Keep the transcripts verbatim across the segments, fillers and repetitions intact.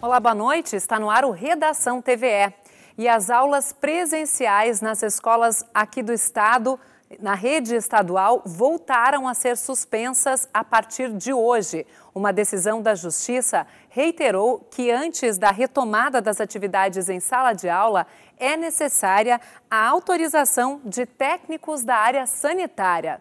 Olá, boa noite. Está no ar o Redação T V E. E as aulas presenciais nas escolas aqui do estado, na rede estadual, voltaram a ser suspensas a partir de hoje. Uma decisão da Justiça reiterou que antes da retomada das atividades em sala de aula, é necessária a autorização de técnicos da área sanitária.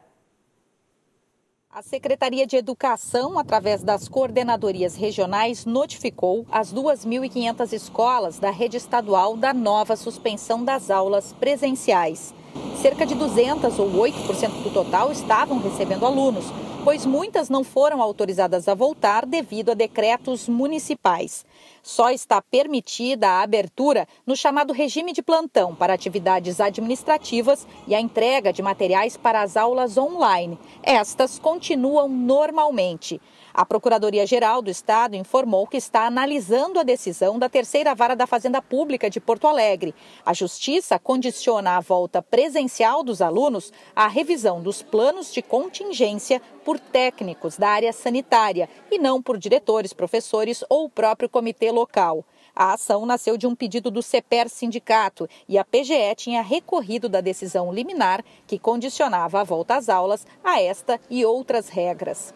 A Secretaria de Educação, através das coordenadorias regionais, notificou as duas mil e quinhentas escolas da rede estadual da nova suspensão das aulas presenciais. Cerca de duzentas ou oito por cento do total estavam recebendo alunos, pois muitas não foram autorizadas a voltar devido a decretos municipais. Só está permitida a abertura no chamado regime de plantão para atividades administrativas e a entrega de materiais para as aulas online. Estas continuam normalmente. A Procuradoria-Geral do Estado informou que está analisando a decisão da Terceira Vara da Fazenda Pública de Porto Alegre. A Justiça condiciona a volta presencial dos alunos à revisão dos planos de contingência por técnicos da área sanitária e não por diretores, professores ou o próprio comitê local. A ação nasceu de um pedido do CEPER Sindicato e a P G E tinha recorrido da decisão liminar que condicionava a volta às aulas a esta e outras regras.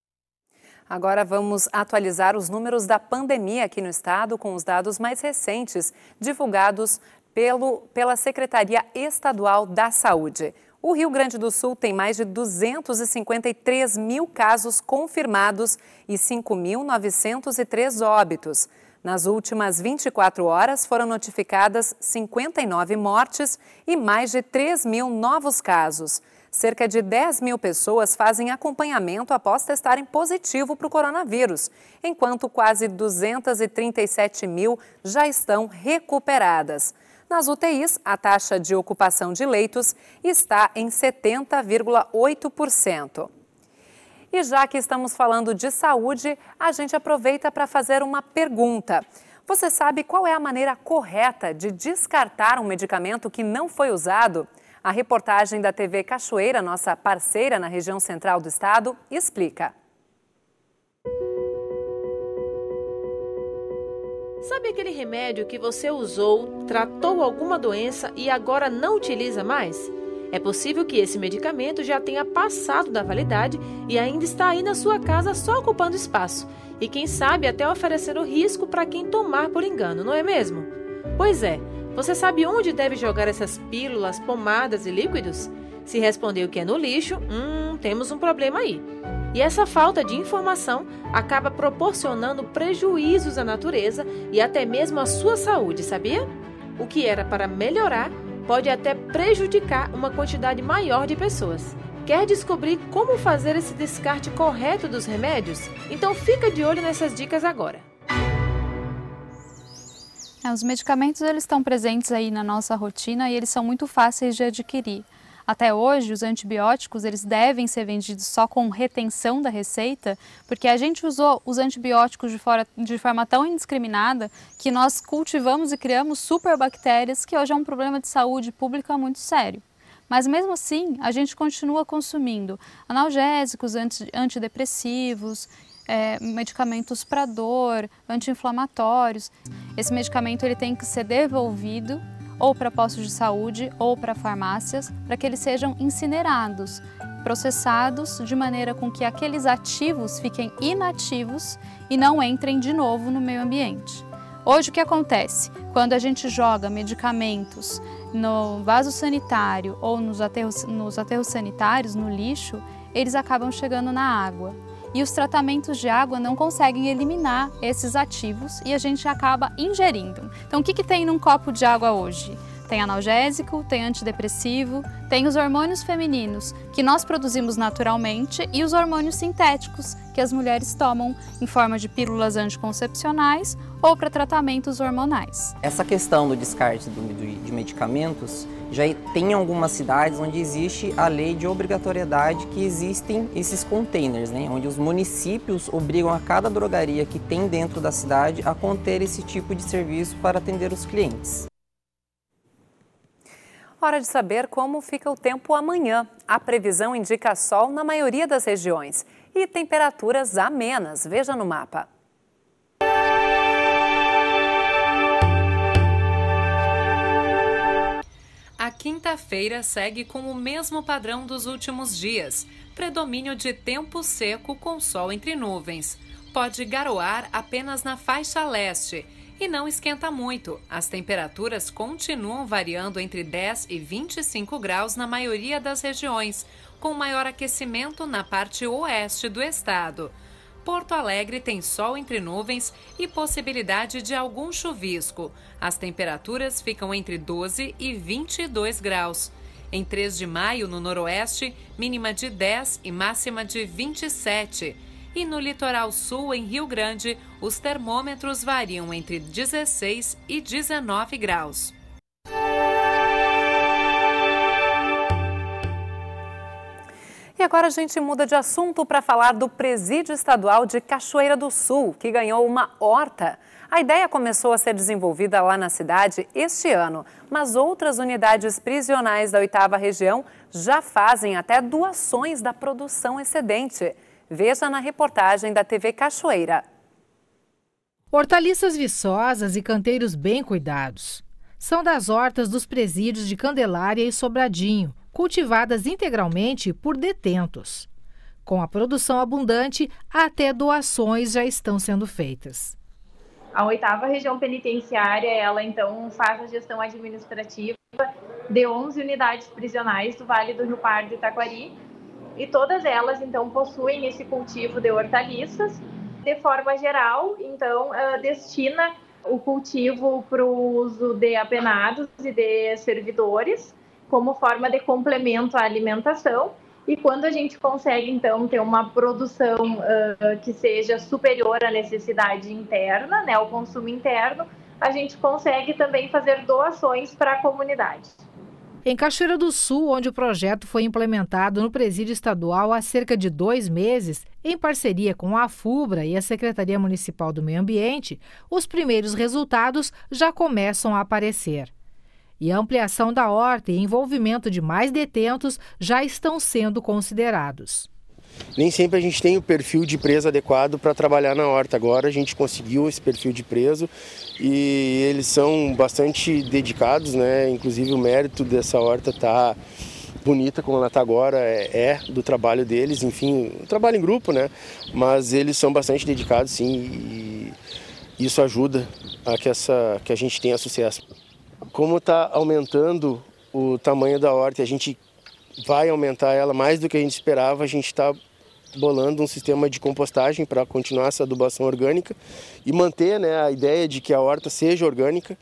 Agora vamos atualizar os números da pandemia aqui no estado com os dados mais recentes divulgados pelo, pela Secretaria Estadual da Saúde. O Rio Grande do Sul tem mais de duzentos e cinquenta e três mil casos confirmados e cinco mil novecentos e três óbitos. Nas últimas vinte e quatro horas foram notificadas cinquenta e nove mortes e mais de três mil novos casos. Cerca de dez mil pessoas fazem acompanhamento após testarem positivo para o coronavírus, enquanto quase duzentas e trinta e sete mil já estão recuperadas. Nas U T Is, a taxa de ocupação de leitos está em setenta vírgula oito por cento. E já que estamos falando de saúde, a gente aproveita para fazer uma pergunta. Você sabe qual é a maneira correta de descartar um medicamento que não foi usado? A reportagem da T V Cachoeira, nossa parceira na região central do estado, explica. Sabe aquele remédio que você usou, tratou alguma doença e agora não utiliza mais? É possível que esse medicamento já tenha passado da validade e ainda está aí na sua casa só ocupando espaço. E quem sabe até oferecendo risco para quem tomar por engano, não é mesmo? Pois é. Você sabe onde deve jogar essas pílulas, pomadas e líquidos? Se respondeu que é no lixo, hum, temos um problema aí. E essa falta de informação acaba proporcionando prejuízos à natureza e até mesmo à sua saúde, sabia? O que era para melhorar pode até prejudicar uma quantidade maior de pessoas. Quer descobrir como fazer esse descarte correto dos remédios? Então fica de olho nessas dicas agora. É, os medicamentos eles estão presentes aí na nossa rotina e eles são muito fáceis de adquirir. Até hoje, os antibióticos eles devem ser vendidos só com retenção da receita, porque a gente usou os antibióticos de, fora, de forma tão indiscriminada que nós cultivamos e criamos superbactérias, que hoje é um problema de saúde pública muito sério. Mas mesmo assim, a gente continua consumindo analgésicos, anti, antidepressivos, É, medicamentos para dor, anti-inflamatórios. Esse medicamento ele tem que ser devolvido ou para postos de saúde ou para farmácias para que eles sejam incinerados, processados de maneira com que aqueles ativos fiquem inativos e não entrem de novo no meio ambiente. Hoje o que acontece? Quando a gente joga medicamentos no vaso sanitário ou nos aterros, nos aterros sanitários, no lixo, eles acabam chegando na água. E os tratamentos de água não conseguem eliminar esses ativos e a gente acaba ingerindo. Então, o que, que tem num copo de água hoje? Tem analgésico, tem antidepressivo, tem os hormônios femininos que nós produzimos naturalmente e os hormônios sintéticos que as mulheres tomam em forma de pílulas anticoncepcionais ou para tratamentos hormonais. Essa questão do descarte de medicamentos já tem algumas cidades onde existe a lei de obrigatoriedade que existem esses containers, né, onde os municípios obrigam a cada drogaria que tem dentro da cidade a conter esse tipo de serviço para atender os clientes. Hora de saber como fica o tempo amanhã. A previsão indica sol na maioria das regiões e temperaturas amenas. Veja no mapa. quinta-feira segue com o mesmo padrão dos últimos dias. Predomínio de tempo seco com sol entre nuvens. Pode garoar apenas na faixa leste e não esquenta muito. As temperaturas continuam variando entre dez e vinte e cinco graus na maioria das regiões, com maior aquecimento na parte oeste do estado. Porto Alegre tem sol entre nuvens e possibilidade de algum chuvisco. As temperaturas ficam entre doze e vinte e dois graus. Em três de maio, no noroeste, mínima de dez e máxima de vinte e sete. E no litoral sul, em Rio Grande, os termômetros variam entre dezesseis e dezenove graus. E agora a gente muda de assunto para falar do Presídio Estadual de Cachoeira do Sul, que ganhou uma horta. A ideia começou a ser desenvolvida lá na cidade este ano, mas outras unidades prisionais da oitava região já fazem até doações da produção excedente. Veja na reportagem da T V Cachoeira. Hortaliças viçosas e canteiros bem cuidados. São das hortas dos presídios de Candelária e Sobradinho, cultivadas integralmente por detentos. Com a produção abundante, até doações já estão sendo feitas. A oitava região penitenciária, ela então faz a gestão administrativa de onze unidades prisionais do Vale do Rio Pardo e Taquari, e todas elas então possuem esse cultivo de hortaliças. De forma geral, então, uh, destina o cultivo para o uso de apenados e de servidores, como forma de complemento à alimentação. E quando a gente consegue, então, ter uma produção uh, que seja superior à necessidade interna, né, ao consumo interno, a gente consegue também fazer doações para a comunidade. Em Cachoeira do Sul, onde o projeto foi implementado no Presídio Estadual há cerca de dois meses, em parceria com a FUBRA e a Secretaria Municipal do Meio Ambiente, os primeiros resultados já começam a aparecer. E a ampliação da horta e envolvimento de mais detentos já estão sendo considerados. Nem sempre a gente tem o perfil de preso adequado para trabalhar na horta. Agora a gente conseguiu esse perfil de preso e eles são bastante dedicados, né? Inclusive o mérito dessa horta tá bonita como ela está agora, é, é do trabalho deles, enfim, um trabalho em grupo, né? Mas eles são bastante dedicados, sim, e isso ajuda a que, essa, que a gente tenha sucesso. Como está aumentando o tamanho da horta, a gente vai aumentar ela mais do que a gente esperava, a gente está bolando um sistema de compostagem para continuar essa adubação orgânica e manter, né, a ideia de que a horta seja orgânica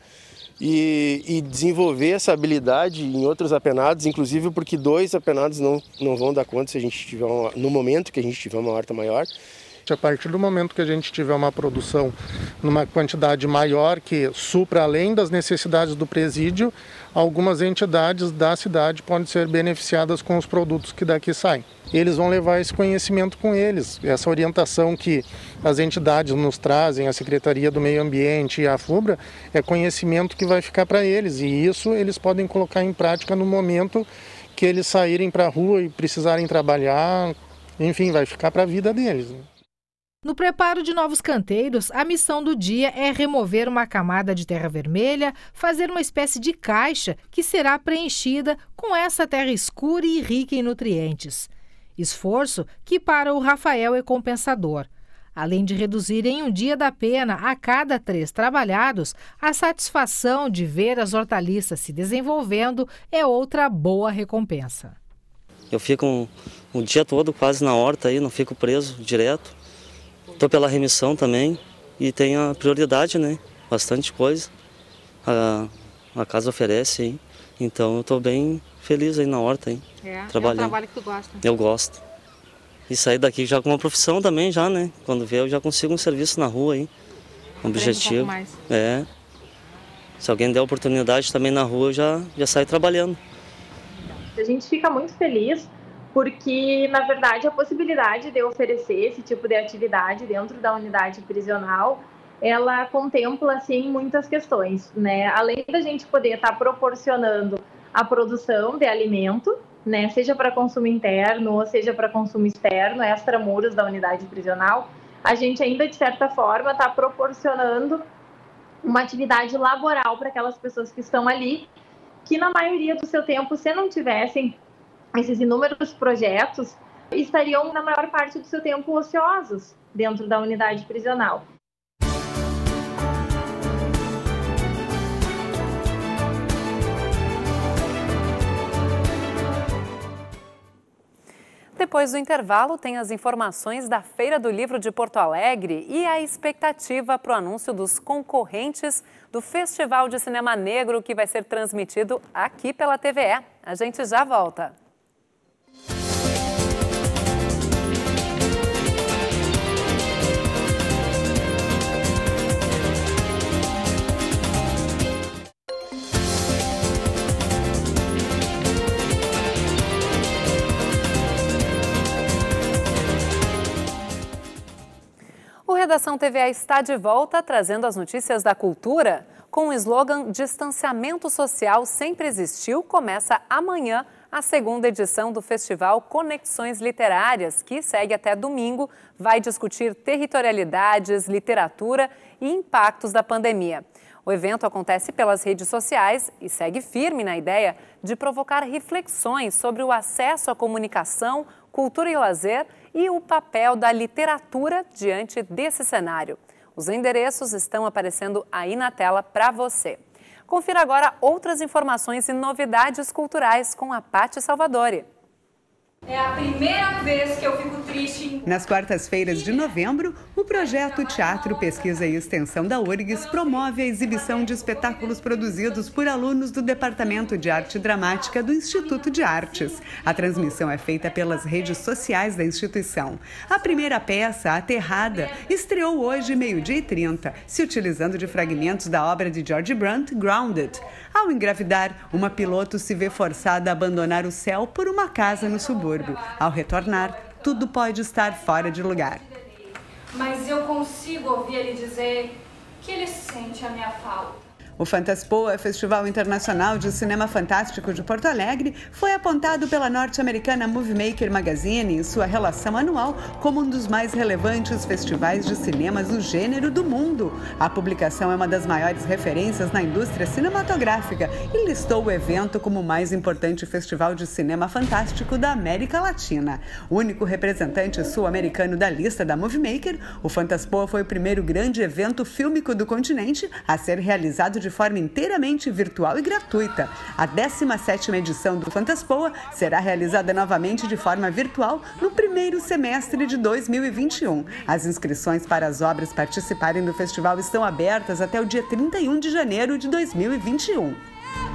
e, e desenvolver essa habilidade em outros apenados, inclusive porque dois apenados não, não vão dar conta se a gente tiver uma, no momento que a gente tiver uma horta maior. A partir do momento que a gente tiver uma produção numa quantidade maior que supra além das necessidades do presídio, algumas entidades da cidade podem ser beneficiadas com os produtos que daqui saem. Eles vão levar esse conhecimento com eles, essa orientação que as entidades nos trazem, a Secretaria do Meio Ambiente e a FUBRA, é conhecimento que vai ficar para eles e isso eles podem colocar em prática no momento que eles saírem para a rua e precisarem trabalhar, enfim, vai ficar para a vida deles. No preparo de novos canteiros, a missão do dia é remover uma camada de terra vermelha, fazer uma espécie de caixa que será preenchida com essa terra escura e rica em nutrientes. Esforço que para o Rafael é compensador. Além de reduzir em um dia da pena a cada três trabalhados, a satisfação de ver as hortaliças se desenvolvendo é outra boa recompensa. Eu fico o dia todo quase na horta, aí, não fico preso direto. Estou pela remissão também e tem a prioridade, né? Bastante coisa a, a casa oferece, hein? Então eu estou bem feliz aí na horta, hein? É, trabalhando. É um trabalho que tu gosta. Eu gosto. E sair daqui já com uma profissão também, já, né? Quando vier eu já consigo um serviço na rua, hein? Um objetivo. Um pouco mais. É. Se alguém der oportunidade também na rua, eu já, já saio trabalhando. A gente fica muito feliz porque, na verdade, a possibilidade de oferecer esse tipo de atividade dentro da unidade prisional, ela contempla, assim, muitas questões, né? Além da gente poder estar proporcionando a produção de alimento, né? Seja para consumo interno ou seja para consumo externo, extramuros da unidade prisional, a gente ainda, de certa forma, está proporcionando uma atividade laboral para aquelas pessoas que estão ali, que na maioria do seu tempo, se não tivessem esses inúmeros projetos, estariam na maior parte do seu tempo ociosos dentro da unidade prisional. Depois do intervalo, tem as informações da Feira do Livro de Porto Alegre e a expectativa para o anúncio dos concorrentes do Festival de Cinema Negro, que vai ser transmitido aqui pela T V E. A gente já volta. O Redação T V E está de volta, trazendo as notícias da cultura. Com o slogan Distanciamento Social Sempre Existiu, começa amanhã a segunda edição do Festival Conexões Literárias, que segue até domingo, vai discutir territorialidades, literatura e impactos da pandemia. O evento acontece pelas redes sociais e segue firme na ideia de provocar reflexões sobre o acesso à comunicação, cultura e lazer e o papel da literatura diante desse cenário. Os endereços estão aparecendo aí na tela para você. Confira agora outras informações e novidades culturais com a Paty Salvadori. É a primeira vez que eu fico triste. Nas quartas-feiras de novembro, o projeto Teatro, Pesquisa e Extensão da U R G S promove a exibição de espetáculos produzidos por alunos do Departamento de Arte Dramática do Instituto de Artes. A transmissão é feita pelas redes sociais da instituição. A primeira peça, Aterrada, estreou hoje, meio-dia e trinta, se utilizando de fragmentos da obra de George Brunt, Grounded. Ao engravidar, uma piloto se vê forçada a abandonar o céu por uma casa no subúrbio. Ao retornar, tudo pode estar fora de lugar. Mas eu consigo ouvir ele dizer que ele sente a minha falta. O Fantaspoa, Festival Internacional de Cinema Fantástico de Porto Alegre, foi apontado pela norte-americana Movie Maker Magazine em sua relação anual como um dos mais relevantes festivais de cinemas do gênero do mundo. A publicação é uma das maiores referências na indústria cinematográfica e listou o evento como o mais importante festival de cinema fantástico da América Latina. O único representante sul-americano da lista da Movie Maker, o Fantaspoa foi o primeiro grande evento fílmico do continente a ser realizado de forma inteiramente virtual e gratuita. A décima sétima edição do Fantaspoa será realizada novamente de forma virtual no primeiro semestre de dois mil e vinte e um. As inscrições para as obras participarem do festival estão abertas até o dia trinta e um de janeiro de dois mil e vinte e um.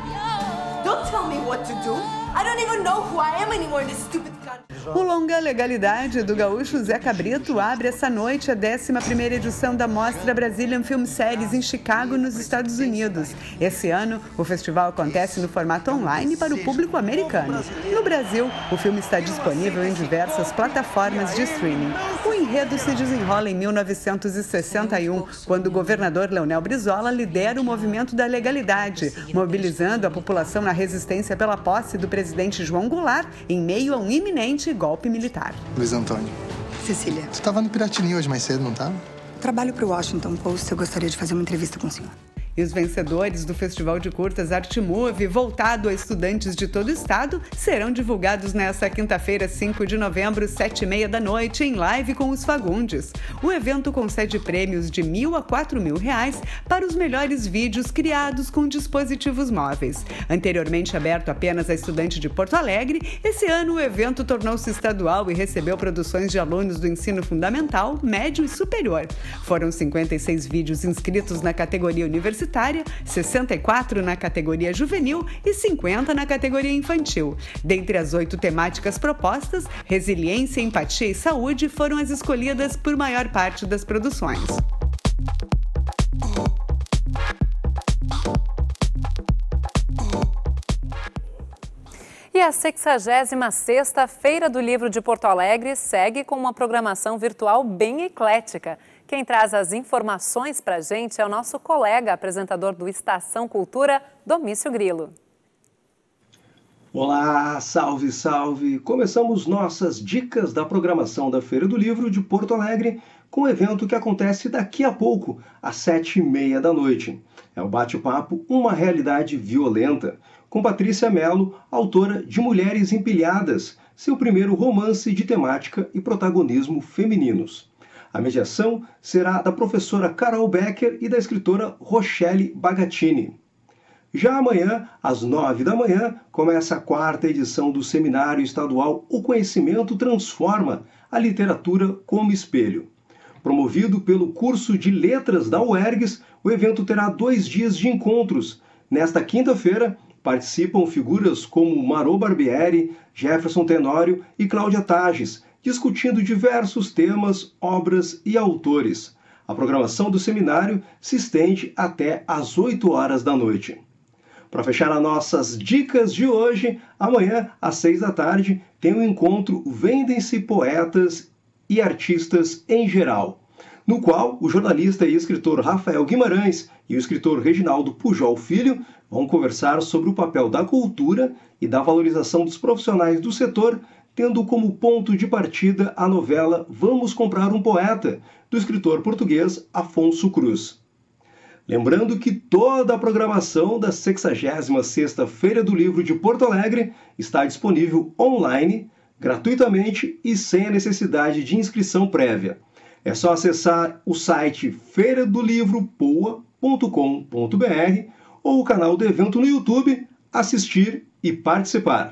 Don't tell me what to do. I don't even know who I am anymore in this stupid country. O longa Legalidade do gaúcho Zé Cabrito abre essa noite a décima primeira edição da Mostra Brazilian Film Series em Chicago, nos Estados Unidos. Esse ano, o festival acontece no formato online para o público americano. No Brasil, o filme está disponível em diversas plataformas de streaming. O enredo se desenrola em mil novecentos e sessenta e um, quando o governador Leonel Brizola lidera o movimento da legalidade, mobilizando a população na resistência pela posse do presidente João Goulart em meio a um iminente golpe militar. Luiz Antônio. Cecília. Você estava no Piratini hoje mais cedo, não estava? Trabalho para o Washington Post, eu gostaria de fazer uma entrevista com o senhor. E os vencedores do Festival de Curtas Artmove, voltado a estudantes de todo o estado, serão divulgados nesta quinta-feira, cinco de novembro, sete e meia da noite, em live com os Fagundes. O evento concede prêmios de mil a quatro mil reais para os melhores vídeos criados com dispositivos móveis. Anteriormente aberto apenas a estudantes de Porto Alegre, esse ano o evento tornou-se estadual e recebeu produções de alunos do ensino fundamental, médio e superior. Foram cinquenta e seis vídeos inscritos na categoria universitária, sessenta e quatro na categoria juvenil e cinquenta na categoria infantil. Dentre as oito temáticas propostas, resiliência, empatia e saúde foram as escolhidas por maior parte das produções. E a sexagésima sexta Feira do Livro de Porto Alegre segue com uma programação virtual bem eclética. Quem traz as informações para a gente é o nosso colega, apresentador do Estação Cultura, Domício Grilo. Olá, salve, salve! Começamos nossas dicas da programação da Feira do Livro de Porto Alegre com o evento que acontece daqui a pouco, às sete e meia da noite. É o bate-papo Uma Realidade Violenta. com Patrícia Mello, autora de Mulheres Empilhadas, seu primeiro romance de temática e protagonismo femininos. A mediação será da professora Carol Becker e da escritora Rochelle Bagatini. Já amanhã, às nove da manhã, começa a quarta edição do Seminário Estadual O Conhecimento Transforma, a Literatura como Espelho. Promovido pelo curso de Letras da UERGS, o evento terá dois dias de encontros. Nesta quinta-feira, participam figuras como Marô Barbieri, Jefferson Tenório e Cláudia Tages, discutindo diversos temas, obras e autores. A programação do seminário se estende até às oito horas da noite. Para fechar as nossas dicas de hoje, amanhã, às seis da tarde, tem o encontro Vendem-se Poetas e Artistas em Geral, no qual o jornalista e escritor Rafael Guimarães e o escritor Reginaldo Pujol Filho vão conversar sobre o papel da cultura e da valorização dos profissionais do setor, tendo como ponto de partida a novela Vamos Comprar um Poeta, do escritor português Afonso Cruz. Lembrando que toda a programação da sexagésima sexta Feira do Livro de Porto Alegre está disponível online, gratuitamente e sem a necessidade de inscrição prévia. É só acessar o site feira do livro poa ponto com ponto br ou o canal do evento no YouTube, assistir e participar.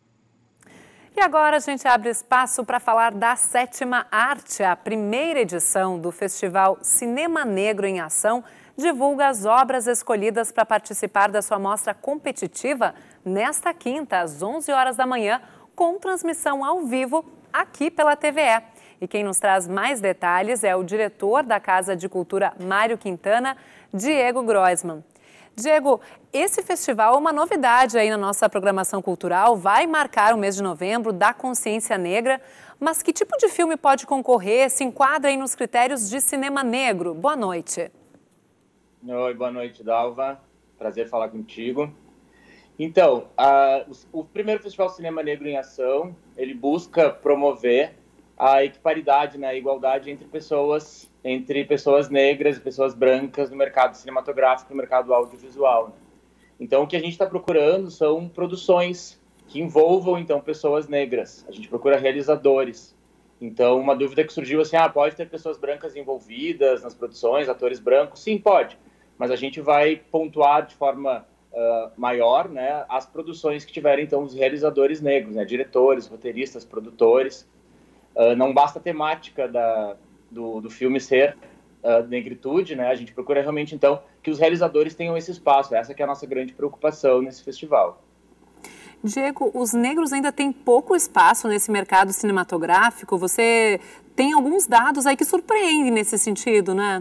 E agora a gente abre espaço para falar da Sétima Arte. A primeira edição do Festival Cinema Negro em Ação divulga as obras escolhidas para participar da sua mostra competitiva nesta quinta, às onze horas da manhã, com transmissão ao vivo aqui pela T V E. E quem nos traz mais detalhes é o diretor da Casa de Cultura Mário Quintana, Diego Groisman. Diego, esse festival é uma novidade aí na nossa programação cultural, vai marcar o mês de novembro da consciência negra, mas que tipo de filme pode concorrer, se enquadra aí nos critérios de cinema negro? Boa noite. Oi, boa noite, Dalva. Prazer falar contigo. Então, a, o, o primeiro Festival Cinema Negro em Ação, ele busca promover a equiparidade, né, a igualdade entre pessoas, entre pessoas negras e pessoas brancas no mercado cinematográfico, no mercado audiovisual. Então, o que a gente está procurando são produções que envolvam, então, pessoas negras. A gente procura realizadores. Então, uma dúvida que surgiu assim, ah, pode ter pessoas brancas envolvidas nas produções, atores brancos? Sim, pode. Mas a gente vai pontuar de forma uh, maior, né, as produções que tiverem, então, os realizadores negros, né, diretores, roteiristas, produtores. Uh, não basta a temática da, do, do filme ser uh, negritude, né? A gente procura realmente, então, que os realizadores tenham esse espaço. Essa que é a nossa grande preocupação nesse festival. Diego, os negros ainda têm pouco espaço nesse mercado cinematográfico. Você tem alguns dados aí que surpreendem nesse sentido, né?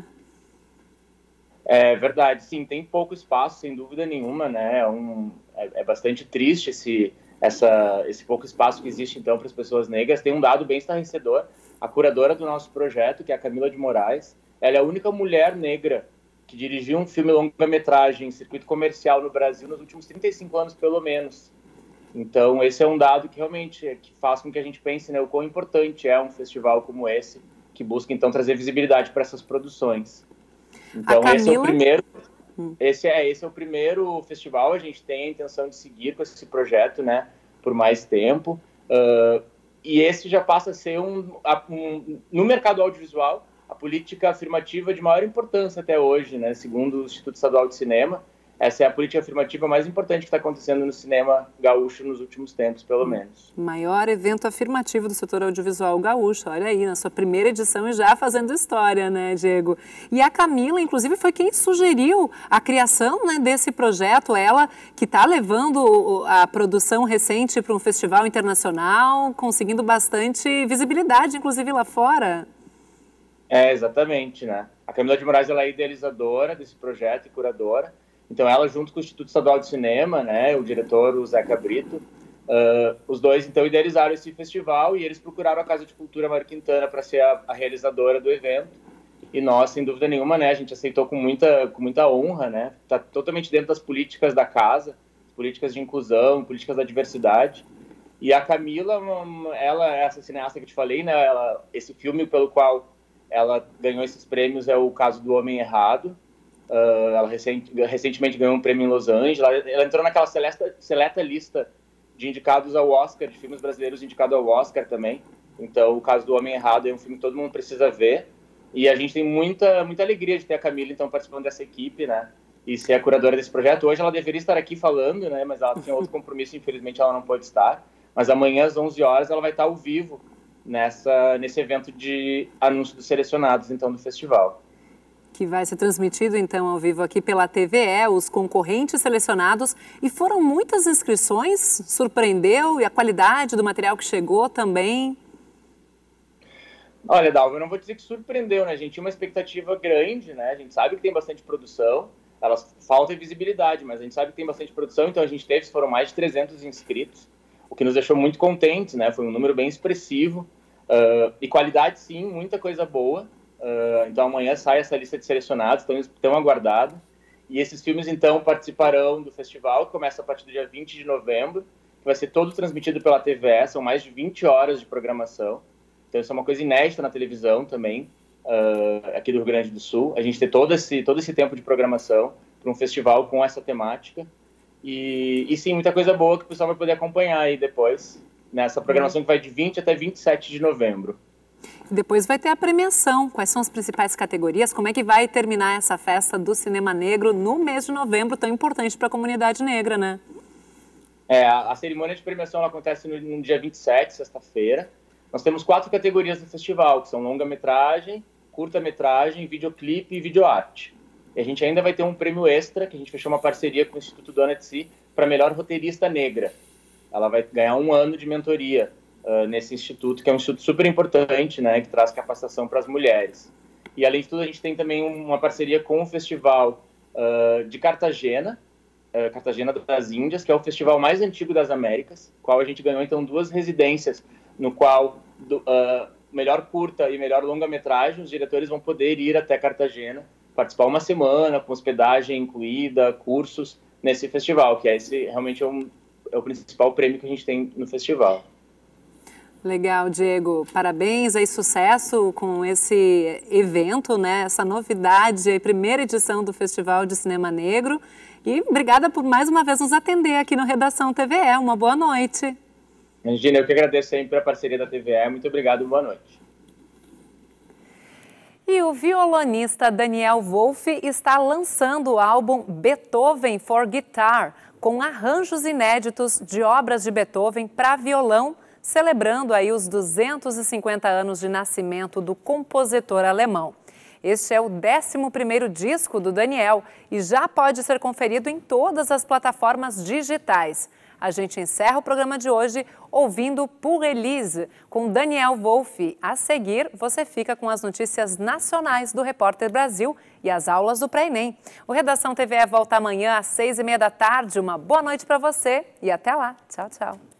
É verdade, sim. Tem pouco espaço, sem dúvida nenhuma, né? É, um, é, é bastante triste esse... Essa, esse pouco espaço que existe, então, para as pessoas negras. Tem um dado bem estarrecedor. A curadora do nosso projeto, que é a Camila de Moraes, ela é a única mulher negra que dirigiu um filme longa-metragem em circuito comercial no Brasil nos últimos trinta e cinco anos, pelo menos. Então, esse é um dado que realmente que faz com que a gente pense, né, o quão importante é um festival como esse, que busca, então, trazer visibilidade para essas produções. Então, Camila... esse é o primeiro... Esse é, esse é o primeiro festival, a gente tem a intenção de seguir com esse projeto, né, por mais tempo, uh, e esse já passa a ser um, um, no mercado audiovisual, a política afirmativa de maior importância até hoje, né, segundo o Instituto Estadual de Cinema. Essa é a política afirmativa mais importante que está acontecendo no cinema gaúcho nos últimos tempos, pelo menos. Maior evento afirmativo do setor audiovisual gaúcho, olha aí, na sua primeira edição e já fazendo história, né, Diego? E a Camila, inclusive, foi quem sugeriu a criação, né, desse projeto, ela que está levando a produção recente para um festival internacional, conseguindo bastante visibilidade, inclusive lá fora. É, exatamente, né? A Camila de Moraes, ela é idealizadora desse projeto e curadora. Então, ela, junto com o Instituto Estadual de Cinema, né, o diretor, o Zeca Brito, uh, os dois, então, idealizaram esse festival e eles procuraram a Casa de Cultura Mário Quintana para ser a, a realizadora do evento. E nós, sem dúvida nenhuma, né, a gente aceitou com muita, com muita honra, né, está totalmente dentro das políticas da casa, políticas de inclusão, políticas da diversidade. E a Camila, ela é essa cineasta que eu te falei, né, ela, esse filme pelo qual ela ganhou esses prêmios é o Caso do Homem Errado. Uh, ela recent, recentemente ganhou um prêmio em Los Angeles. Ela, ela entrou naquela seleta, seleta lista de indicados ao Oscar, de filmes brasileiros indicados ao Oscar também. Então, o caso do Homem Errado é um filme que todo mundo precisa ver. E a gente tem muita, muita alegria de ter a Camila, então, participando dessa equipe, né? E ser a curadora desse projeto. Hoje ela deveria estar aqui falando, né? Mas ela tinha outro compromisso, infelizmente ela não pôde estar. Mas amanhã, às onze horas, ela vai estar ao vivo nessa, nesse evento de anúncio dos selecionados, então, do festival. Que vai ser transmitido, então, ao vivo aqui pela T V E, os concorrentes selecionados. E foram muitas inscrições, surpreendeu? E a qualidade do material que chegou também? Olha, Dalva, eu não vou dizer que surpreendeu, né? A gente tinha uma expectativa grande, né? A gente sabe que tem bastante produção, elas falta visibilidade, mas a gente sabe que tem bastante produção, então a gente teve, foram mais de trezentos inscritos, o que nos deixou muito contentes, né? Foi um número bem expressivo. Uh, e qualidade, sim, muita coisa boa. Uh, então amanhã sai essa lista de selecionados, tão, tão aguardado. E esses filmes, então, participarão do festival, que começa a partir do dia vinte de novembro, que vai ser todo transmitido pela T V E, são mais de vinte horas de programação. Então isso é uma coisa inédita na televisão também, uh, aqui do Rio Grande do Sul. A gente ter todo esse, todo esse tempo de programação para um festival com essa temática. E, e sim, muita coisa boa que o pessoal vai poder acompanhar aí depois, nessa programação que vai de vinte até vinte e sete de novembro. Depois vai ter a premiação. Quais são as principais categorias? Como é que vai terminar essa festa do cinema negro no mês de novembro, tão importante para a comunidade negra, né? É, a, a cerimônia de premiação ela acontece no, no dia vinte e sete, sexta-feira. Nós temos quatro categorias do festival, que são longa-metragem, curta-metragem, videoclipe e videoarte. E a gente ainda vai ter um prêmio extra, que a gente fechou uma parceria com o Instituto Dona de Si, para melhor roteirista negra. Ela vai ganhar um ano de mentoria Uh, nesse instituto, que é um instituto super importante, né, que traz capacitação para as mulheres. E, além de tudo, a gente tem também uma parceria com o Festival uh, de Cartagena, uh, Cartagena das Índias, que é o festival mais antigo das Américas, qual a gente ganhou, então, duas residências, no qual, do, uh, melhor curta e melhor longa-metragem, os diretores vão poder ir até Cartagena, participar uma semana, com hospedagem incluída, cursos, nesse festival, que é esse, realmente é, um, é o principal prêmio que a gente tem no festival. Legal, Diego. Parabéns aí, sucesso com esse evento, né? Essa novidade, a primeira edição do Festival de Cinema Negro. E obrigada por mais uma vez nos atender aqui no Redação T V E. Uma boa noite. Regina, eu que agradeço sempre a parceria da T V E. Muito obrigado, boa noite. E o violonista Daniel Wolff está lançando o álbum Beethoven for Guitar, com arranjos inéditos de obras de Beethoven para violão, celebrando aí os duzentos e cinquenta anos de nascimento do compositor alemão. Este é o décimo primeiro disco do Daniel e já pode ser conferido em todas as plataformas digitais. A gente encerra o programa de hoje ouvindo Pour Elise, com Daniel Wolff. A seguir, você fica com as notícias nacionais do Repórter Brasil e as aulas do Pré-ENEM. O Redação T V E volta amanhã às seis e meia da tarde. Uma boa noite para você e até lá. Tchau, tchau.